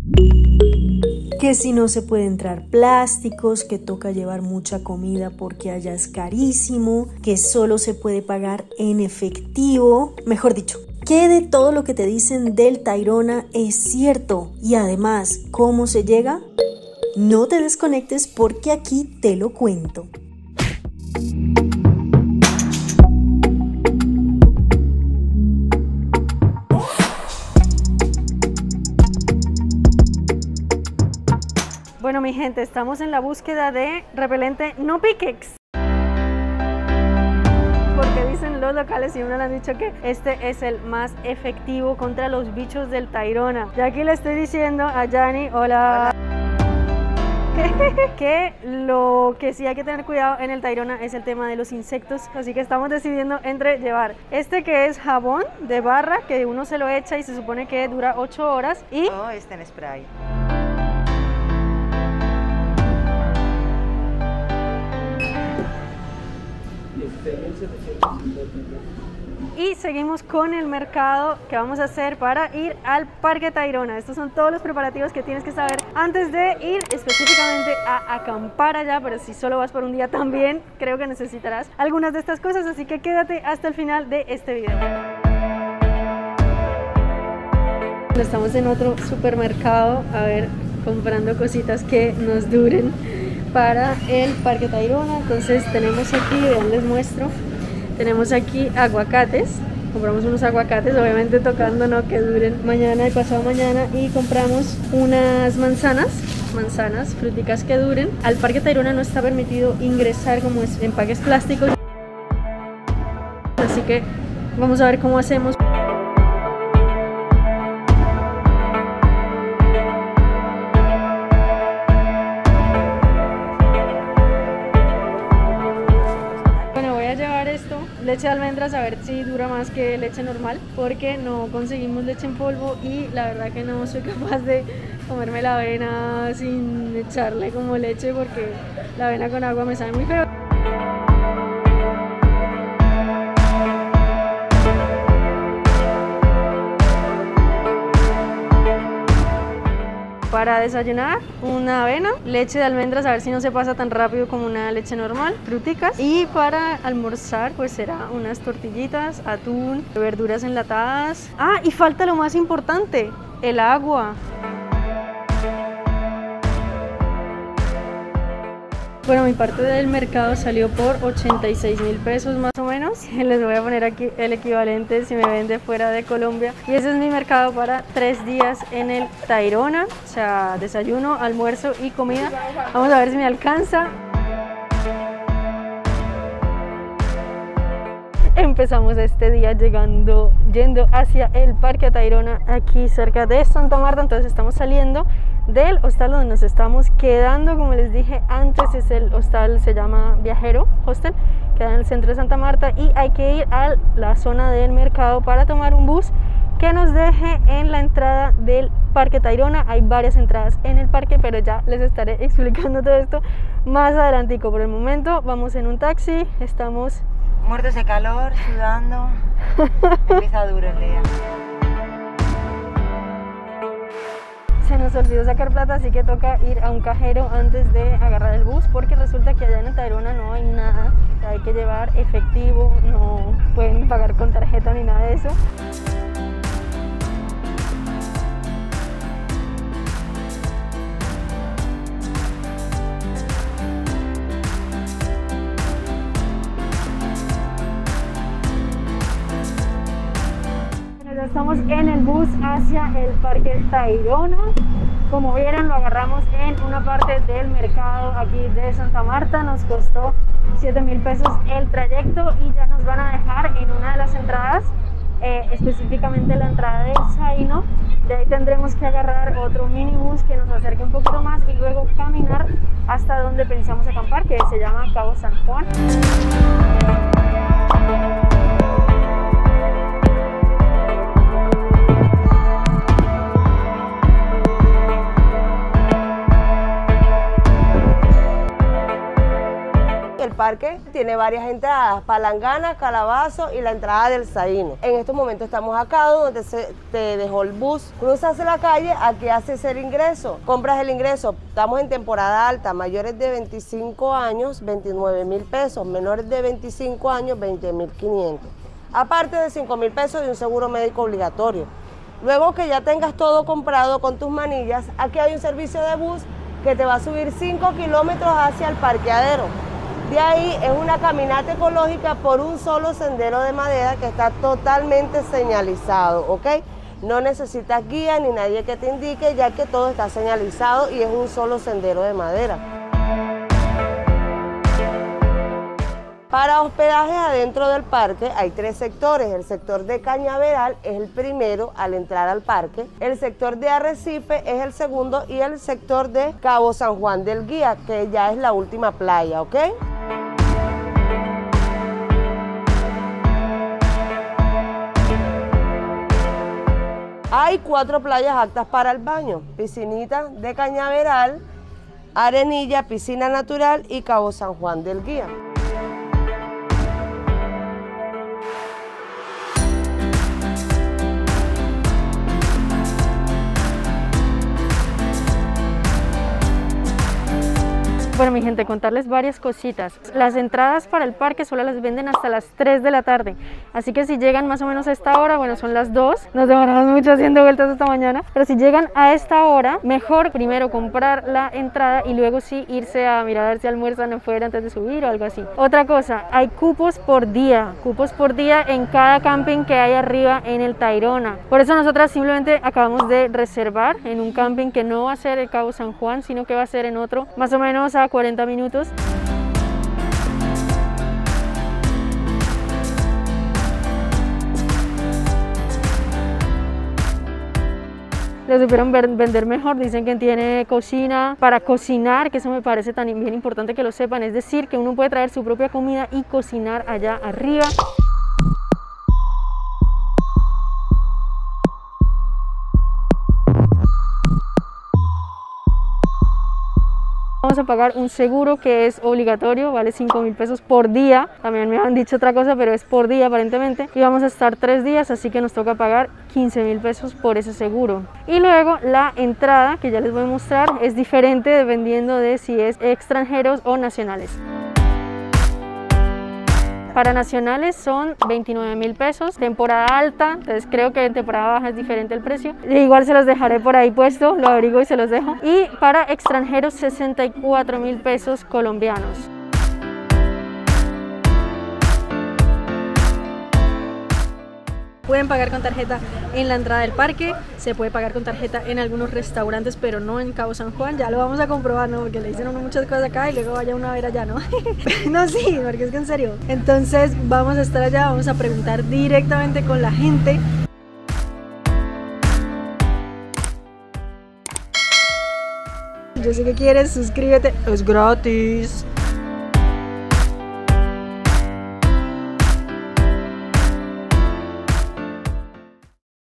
Que si no se puede entrar plásticos, que toca llevar mucha comida porque allá es carísimo, que solo se puede pagar en efectivo, mejor dicho, que de todo lo que te dicen del Tayrona es cierto. Y además, ¿cómo se llega? No te desconectes porque aquí te lo cuento. Bueno, mi gente, estamos en la búsqueda de repelente no piquex. Porque dicen los locales y uno le han dicho que este es el más efectivo contra los bichos del Tayrona. Y aquí le estoy diciendo a Yani, hola. Que lo que sí hay que tener cuidado en el Tayrona es el tema de los insectos, así que estamos decidiendo entre llevar este que es jabón de barra, que uno se lo echa y se supone que dura 8 horas, y este en spray. Y seguimos con el mercado que vamos a hacer para ir al Parque Tayrona. Estos son todos los preparativos que tienes que saber antes de ir específicamente a acampar allá, pero si solo vas por un día también creo que necesitarás algunas de estas cosas, así que quédate hasta el final de este video. Estamos en otro supermercado, a ver, comprando cositas que nos duren para el Parque Tayrona. Entonces tenemos aquí, vean, les muestro. Tenemos aquí aguacates, compramos unos aguacates, obviamente tocando no que duren mañana y pasado mañana, y compramos unas manzanas, fruticas que duren. Al Parque Tayrona no está permitido ingresar como es empaques plásticos, así que vamos a ver cómo hacemos. Leche de almendras, a ver si dura más que leche normal, porque no conseguimos leche en polvo y la verdad que no soy capaz de comerme la avena sin echarle como leche, porque la avena con agua me sabe muy feo. Para desayunar, una avena, leche de almendras, a ver si no se pasa tan rápido como una leche normal, fruticas. Y para almorzar, pues será unas tortillitas, atún, verduras enlatadas. Ah, y falta lo más importante, el agua. Bueno, mi parte del mercado salió por 86.000 pesos más o menos. Les voy a poner aquí el equivalente si me ven de fuera de Colombia. Y ese es mi mercado para 3 días en el Tayrona. O sea, desayuno, almuerzo y comida. Vamos a ver si me alcanza. Empezamos este día yendo hacia el Parque Tayrona, aquí cerca de Santa Marta. Entonces estamos saliendo del hostal donde nos estamos quedando, como les dije antes, es el hostal, se llama Viajero Hostel, queda en el centro de Santa Marta, y hay que ir a la zona del mercado para tomar un bus que nos deje en la entrada del Parque Tayrona. Hay varias entradas en el parque, pero ya les estaré explicando todo esto más adelantico. Por el momento vamos en un taxi, estamos muertos de calor, sudando. Empieza duro el día. Se nos olvidó sacar plata, así que toca ir a un cajero antes de agarrar el bus, porque resulta que allá en el Tayrona no hay nada, hay que llevar efectivo, no pueden pagar con tarjeta ni nada de eso. Estamos en el bus hacia el Parque Tayrona. Como vieron, lo agarramos en una parte del mercado aquí de Santa Marta. Nos costó 7.000 pesos el trayecto y ya nos van a dejar en una de las entradas, específicamente la entrada del Zaino. De ahí tendremos que agarrar otro minibús que nos acerque un poquito más y luego caminar hasta donde pensamos acampar, que se llama Cabo San Juan. parque tiene varias entradas: Palangana, Calabazo y la entrada del Zaino. En estos momentos estamos acá donde te dejó el bus. Cruzas la calle, aquí haces el ingreso, compras el ingreso. Estamos en temporada alta, mayores de 25 años, 29.000 pesos, menores de 25 años, 20.500. Aparte de 5.000 pesos de un seguro médico obligatorio. Luego que ya tengas todo comprado con tus manillas, aquí hay un servicio de bus que te va a subir 5 kilómetros hacia el parqueadero. De ahí es una caminata ecológica por un solo sendero de madera que está totalmente señalizado, ¿ok? No necesitas guía ni nadie que te indique, ya que todo está señalizado y es un solo sendero de madera. Para hospedajes adentro del parque hay 3 sectores. El sector de Cañaveral es el primero al entrar al parque, el sector de Arrecife es el segundo y el sector de Cabo San Juan del Guía, que ya es la última playa, ¿ok? Hay 4 playas aptas para el baño: Piscinita de Cañaveral, Arenilla, Piscina Natural y Cabo San Juan del Guía. Bueno, mi gente, contarles varias cositas. Las entradas para el parque solo las venden hasta las 3 de la tarde, así que si llegan más o menos a esta hora, bueno, son las 2, nos demoramos mucho haciendo vueltas esta mañana, pero si llegan a esta hora, mejor primero comprar la entrada y luego sí irse a mirar a ver si almuerzan afuera antes de subir o algo así. Otra cosa, hay cupos por día en cada camping que hay arriba en el Tayrona. Por eso nosotras simplemente acabamos de reservar en un camping que no va a ser el Cabo San Juan, sino que va a ser en otro, más o menos a 40 minutos. Lo supieron vender mejor, dicen que tiene cocina para cocinar, que eso me parece también bien importante que lo sepan, es decir, que uno puede traer su propia comida y cocinar allá arriba. Vamos a pagar un seguro que es obligatorio, vale 5.000 pesos por día. También me han dicho otra cosa, pero es por día aparentemente. Y vamos a estar 3 días, así que nos toca pagar 15.000 pesos por ese seguro. Y luego la entrada, que ya les voy a mostrar, es diferente dependiendo de si es extranjeros o nacionales. Para nacionales son 29.000 pesos, temporada alta, entonces creo que en temporada baja es diferente el precio. Igual se los dejaré por ahí puesto, lo abrigo y se los dejo. Y para extranjeros 64.000 pesos colombianos. Pueden pagar con tarjeta en la entrada del parque, se puede pagar con tarjeta en algunos restaurantes, pero no en Cabo San Juan. Ya lo vamos a comprobar, ¿no? Porque le dicen a uno muchas cosas acá y luego vaya uno a ver allá, ¿no? No, sí, porque es que en serio. Entonces vamos a estar allá, vamos a preguntar directamente con la gente. Yo sé que quieres, suscríbete, es gratis.